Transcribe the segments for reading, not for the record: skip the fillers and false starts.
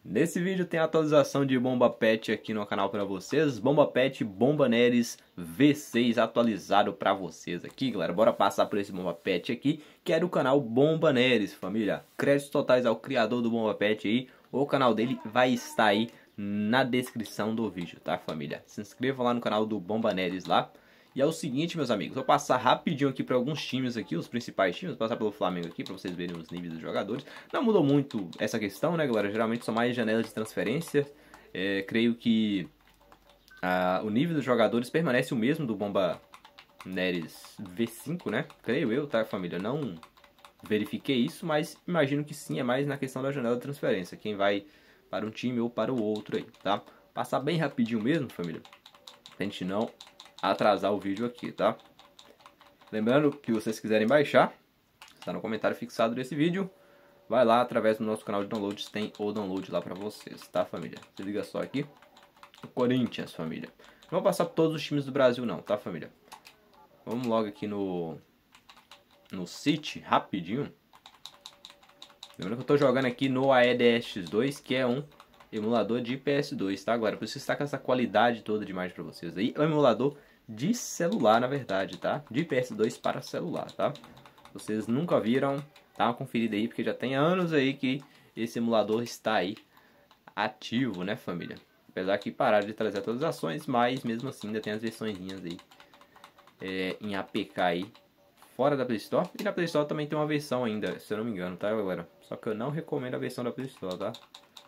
Nesse vídeo tem a atualização de Bomba Pet aqui no canal para vocês. Bomba Pet Bomba Neres V6 atualizado para vocês aqui, galera. Bora passar por esse Bomba Pet aqui, que é do canal Bomba Neres, família. Créditos totais ao criador do Bomba Pet aí. O canal dele vai estar aí na descrição do vídeo, tá, família? Se inscreva lá no canal do Bomba Neres lá. E é o seguinte, meus amigos, vou passar rapidinho aqui para alguns times aqui, os principais times, vou passar pelo Flamengo aqui para vocês verem os níveis dos jogadores. Não mudou muito essa questão, né, galera? Geralmente são mais janelas de transferência. Creio que o nível dos jogadores permanece o mesmo do Bomba Neres V5, né? Creio eu, tá, família? Não verifiquei isso, mas imagino que sim, é mais na questão da janela de transferência. Quem vai para um time ou para o outro aí, tá? Passar bem rapidinho mesmo, família, pra gente não atrasar o vídeo aqui, tá? Lembrando que se vocês quiserem baixar, está no comentário fixado desse vídeo. Vai lá, através do nosso canal de downloads, tem o download lá pra vocês, tá, família? Se liga só aqui. O Corinthians, família. Não vou passar por todos os times do Brasil não, tá, família? Vamos logo aqui no City, rapidinho. Lembrando que eu tô jogando aqui no AEDX2, que é um emulador de PS2, tá? Agora, por isso está com essa qualidade toda de imagem pra vocês aí. É um emulador de celular, na verdade, tá? De PS2 para celular, tá? Vocês nunca viram, dá uma conferida aí, porque já tem anos aí que esse emulador está aí ativo, né, família? Apesar que pararam de trazer atualizações, mas mesmo assim ainda tem as versõezinhas aí em APK aí, fora da Play Store. E na Play Store também tem uma versão ainda, se eu não me engano, tá, galera? Só que eu não recomendo a versão da Play Store, tá?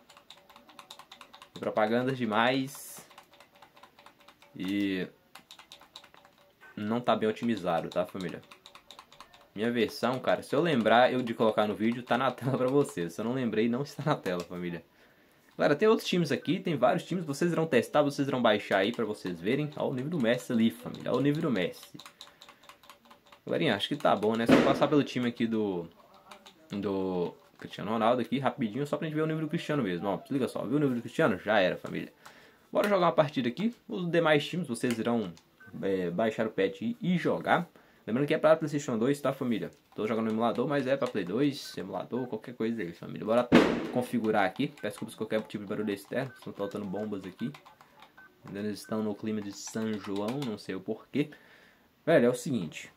Propagandas demais e não tá bem otimizado, tá, família? Minha versão, cara, se eu lembrar eu de colocar no vídeo, tá na tela pra vocês. Se eu não lembrei, não está na tela, família. Galera, tem outros times aqui, tem vários times. Vocês irão testar, vocês irão baixar aí pra vocês verem. Olha o nível do Messi ali, família. Olha o nível do Messi. Galerinha, acho que tá bom, né? Só passar pelo time aqui do Cristiano Ronaldo aqui, rapidinho, só pra gente ver o nível do Cristiano mesmo. Ó, se liga só, viu o nível do Cristiano? Já era, família. Bora jogar uma partida aqui. Os demais times, vocês irão baixar o patch e jogar. Lembrando que é para PlayStation 2, tá, família? Tô jogando no emulador, mas é para Play 2, emulador, qualquer coisa aí, família. Bora configurar aqui. Peço desculpas por qualquer tipo de barulho externo. Estão faltando bombas aqui. Eles estão no clima de São João, não sei o porquê. Velho, é o seguinte.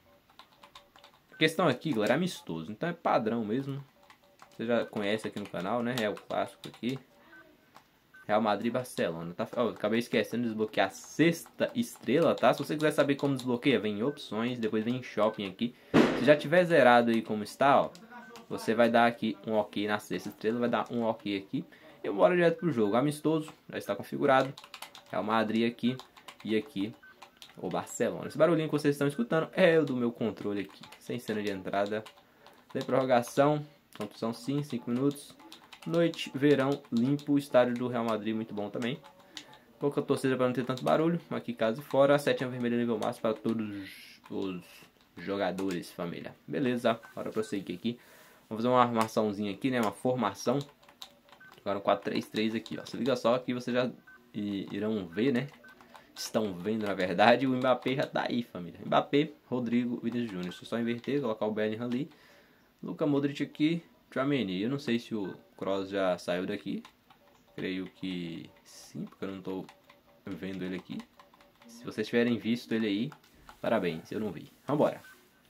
A questão aqui, galera, é amistoso. Então é padrão mesmo. Você já conhece aqui no canal, né? É o clássico aqui. Real Madrid e Barcelona, tá? Oh, acabei esquecendo de desbloquear a 6ª estrela, tá? Se você quiser saber como desbloqueia, vem em opções, depois vem em shopping aqui. Se já tiver zerado aí como está, ó, você vai dar aqui um ok na 6ª estrela, vai dar um ok aqui. E bora direto pro jogo. Amistoso, já está configurado. Real Madrid aqui e aqui o Barcelona. Esse barulhinho que vocês estão escutando é o do meu controle aqui, sem cena de entrada. Tem prorrogação, opção sim, 5 minutos. Noite, verão, limpo, estádio do Real Madrid, muito bom também. Pouca torcida para não ter tanto barulho, aqui casa e fora. A setinha vermelha nível máximo para todos os jogadores, família. Beleza, bora prosseguir aqui. Vamos fazer uma armaçãozinha aqui, né, uma formação. Agora um 4-3-3 aqui, ó. Se liga só que vocês já irão ver, né. Estão vendo, na verdade, o Mbappé já tá aí, família. Mbappé, Rodrigo, Vinícius Júnior. Só inverter, colocar o Bellingham ali. Luka Modric aqui. Tchouaméni. Eu não sei se o Kroos já saiu daqui. Creio que sim, porque eu não estou vendo ele aqui. Se vocês tiverem visto ele aí, parabéns, eu não vi. Vambora.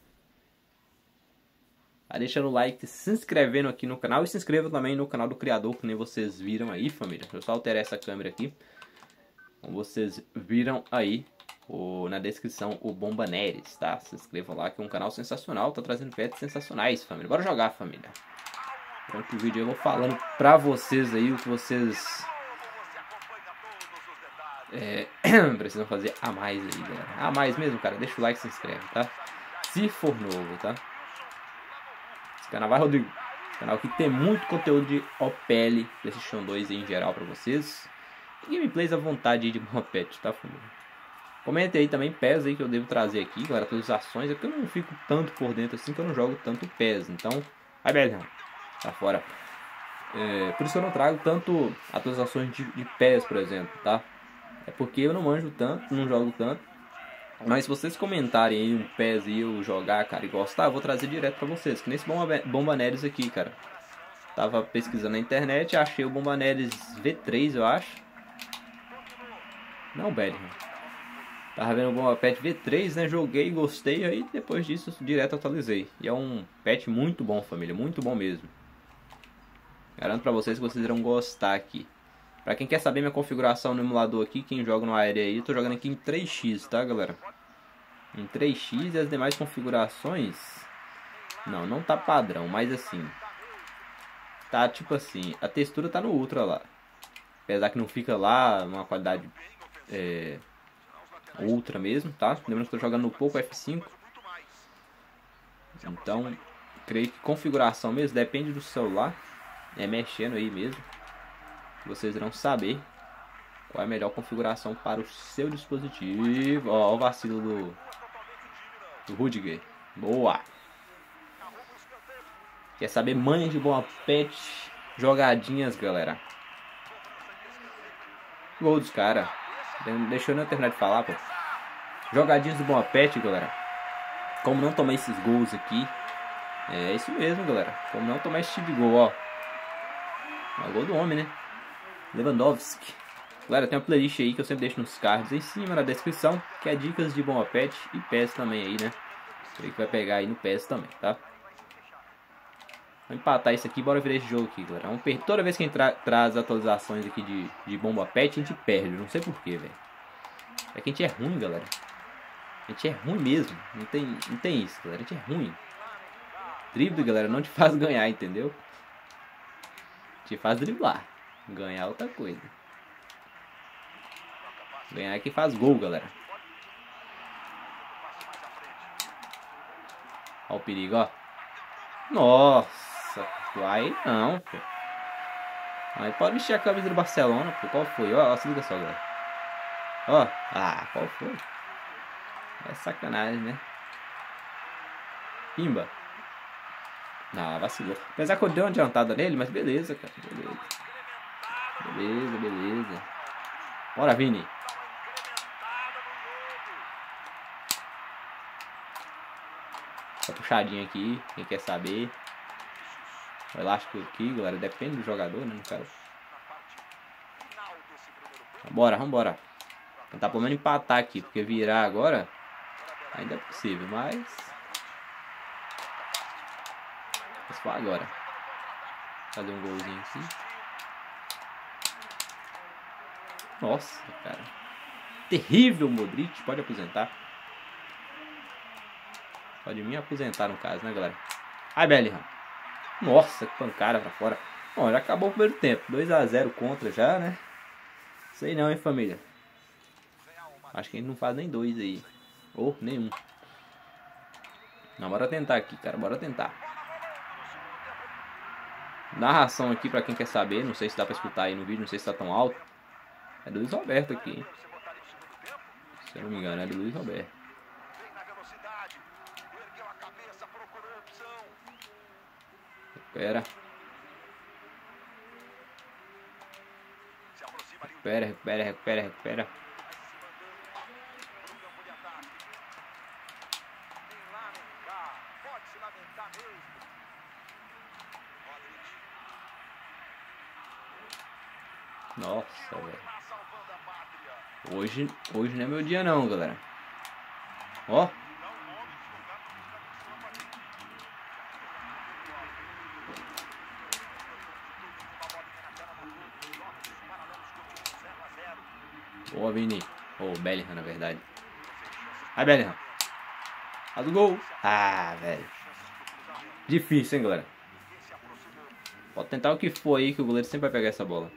Vai deixando o like, se inscrevendo aqui no canal. E se inscreva também no canal do criador, que nem vocês viram aí, família. Deixa eu só alterar essa câmera aqui. Como vocês viram aí na descrição, o Bomba Neres, tá? Se inscrevam lá, que é um canal sensacional. Tá trazendo pets sensacionais, família. Bora jogar, família. Durante o vídeo eu vou falando pra vocês aí o que vocês precisam fazer a mais aí, galera. A mais mesmo, cara. Deixa o like e se inscreve, tá? Se for novo, tá? Esse canal vai, Rodrigo. Esse canal aqui tem muito conteúdo de OPL, PlayStation 2 aí em geral pra vocês. E gameplays à vontade aí de Bomba Pet, tá, família? Comenta aí também PES aí que eu devo trazer aqui, galera. Atualizações. É porque eu não fico tanto por dentro assim, que eu não jogo tanto PES. Então, vai, Bellingham. Tá fora. Por isso eu não trago tanto atualizações de PES, por exemplo, tá? É porque eu não manjo tanto, não jogo tanto. Mas se vocês comentarem aí um PES e eu jogar, cara, e gostar, eu vou trazer direto pra vocês. Que nesse Bomba Neres aqui, cara. Tava pesquisando na internet, achei o Bombaneres V3, eu acho. Não, Bellingham. Tava vendo o Bomba Pet V3, né? Joguei, gostei, aí depois disso direto atualizei. E é um pet muito bom, família, muito bom mesmo. Garanto pra vocês que vocês irão gostar aqui. Pra quem quer saber minha configuração no emulador aqui, quem joga no aéreo aí, eu tô jogando aqui em 3x, tá, galera? Em 3x e as demais configurações... Não tá padrão, mas assim... Tá tipo assim, a textura tá no Ultra lá. Apesar que não fica lá uma qualidade Ultra mesmo, tá? Lembrando que eu tô jogando no Poco F5. Então, creio que configuração mesmo depende do celular. É mexendo aí mesmo. Vocês irão saber qual é a melhor configuração para o seu dispositivo. Ó, o vacilo do Rudiger. Boa! Quer saber manhas de Bomba Pet? Jogadinhas, galera. Gol dos caras. Deixa eu não terminar de falar, pô. Jogadinhas do Bomba Pet, galera. Como não tomar esses gols aqui. É isso mesmo, galera. Como não tomar esse tipo de gol, ó. É o gol do homem, né? Lewandowski. Galera, tem uma playlist aí que eu sempre deixo nos cards em cima na descrição, que é dicas de Bomba Pet e PES também aí, né? Creio que vai pegar aí no PES também, tá? Vamos empatar isso aqui, bora virar esse jogo aqui, galera. Vamos perder. Toda vez que a gente traz atualizações aqui de Bomba Pet, a gente perde. Eu não sei porquê, velho. É que a gente é ruim, galera. A gente é ruim mesmo. Não tem isso, galera. A gente é ruim. Drible, galera, não te faz ganhar, entendeu? Te faz driblar. Ganhar é outra coisa. Ganhar é que faz gol, galera. Olha o perigo, ó. Nossa, aí não, pô. Aí pode mexer a camisa do Barcelona, pô. Qual foi? Ó, se liga só, galera. Ó, qual foi? É sacanagem, né? Pimba. Não, vacilou. Apesar que eu dei uma adiantada nele, mas beleza, cara. Beleza. Bora, Vini. Essa puxadinha aqui, quem quer saber. O elástico aqui, galera, depende do jogador, né, no caso. Vambora. Tentar pelo menos empatar aqui, porque virar agora ainda é possível, mas... Vamos para agora. Fazer um golzinho aqui. Nossa, cara. Terrível, Modric. Pode aposentar. Pode me aposentar no caso, né, galera? Ai, Bellingham. Nossa, que pancada pra fora. Bom, já acabou o primeiro tempo. 2 a 0 contra já, né? Sei não, hein, família. Acho que a gente não faz nem 2 aí. Ou nenhum. Não, bora tentar aqui, cara. Bora tentar. Narração aqui pra quem quer saber. Não sei se dá pra escutar aí no vídeo. Não sei se tá tão alto. É do Luiz Roberto aqui, hein? Se eu não me engano, é do Luiz Roberto. Recupera. Nossa, velho. Hoje não é meu dia não, galera. Ó. Boa, Vini. Ou Bellingham, na verdade. Ai, Bellingham. Faz o gol. Velho. Difícil, hein, galera. Pode tentar o que for aí, que o goleiro sempre vai pegar essa bola.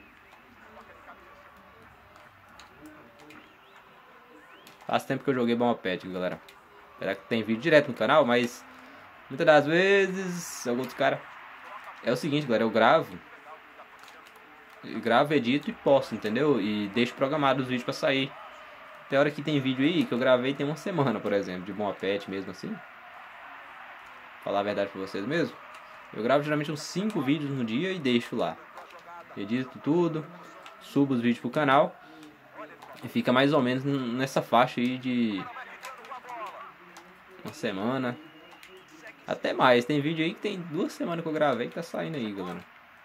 Faz tempo que eu joguei Bomba Pet, galera. Será que tem vídeo direto no canal, mas... Muitas das vezes... Alguns caras... É o seguinte, galera. Eu gravo, edito e posto, entendeu? E deixo programado os vídeos pra sair. Tem hora que tem vídeo aí que eu gravei tem uma semana, por exemplo, de Bomba Pet mesmo assim. Falar a verdade pra vocês mesmo. Eu gravo geralmente uns 5 vídeos no dia e deixo lá. Edito tudo, subo os vídeos pro canal. E fica mais ou menos nessa faixa aí de... uma semana. Até mais, tem vídeo aí que tem 2 semanas que eu gravei que tá saindo aí, galera.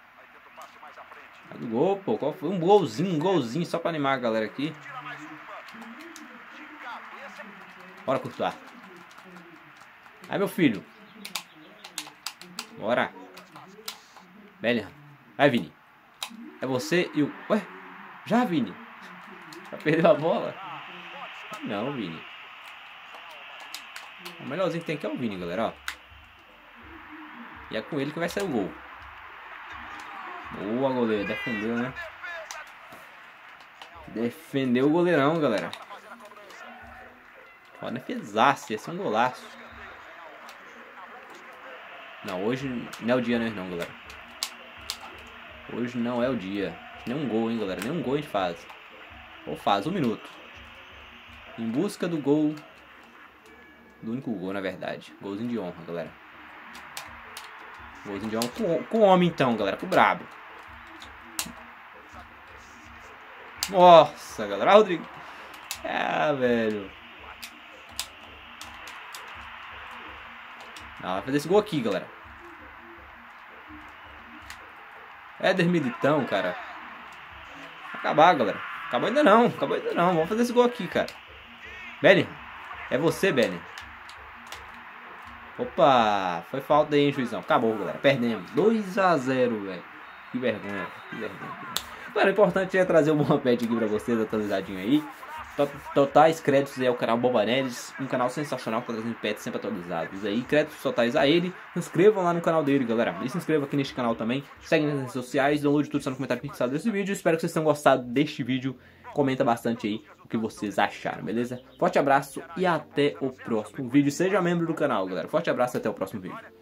Do gol, pô. Qual foi? Um golzinho só pra animar a galera aqui. Bora, Courtois. Aí, meu filho. Bora. Bellingham. Vai, Vini. É você e o... Ué? Já, Vini? Já perdeu a bola? Não, Vini. O melhorzinho que tem aqui é o Vini, galera, ó. E é com ele que vai sair o gol. Boa, goleiro. Defendeu, né? Defendeu o goleirão, galera. Ó, defesaço. Esse é um golaço. Não, hoje não é o dia, né, não, galera. Hoje não é o dia. Nenhum gol, hein, galera. Nenhum gol a gente faz. Ou faz, 1 minuto. Em busca do gol. Do único gol, na verdade. Golzinho de honra, galera. Golzinho de honra com o homem, então, galera. Com o brabo. Nossa, galera. Rodrigo. Ah, velho. Não, vai fazer esse gol aqui, galera. Éder Militão, cara. Vai acabar, galera. Acabou ainda não. Acabou ainda não. Vamos fazer esse gol aqui, cara. Bellingham. É você, Bellingham. Opa. Foi falta aí, hein, juizão. Acabou, galera. Perdemos. 2 a 0, velho. Que vergonha. Que vergonha. Galera, o importante é trazer um bom pet aqui pra vocês, atualizadinho aí. Totais créditos aí ao canal Bobanelis, um canal sensacional, trazendo pets sempre atualizados aí. Créditos totais a ele. Se inscrevam lá no canal dele, galera. E se inscreva aqui neste canal também. Segue nas redes sociais, download tudo no comentário fixado desse vídeo. Espero que vocês tenham gostado deste vídeo. Comenta bastante aí o que vocês acharam, beleza? Forte abraço e até o próximo vídeo. Seja membro do canal, galera. Forte abraço e até o próximo vídeo.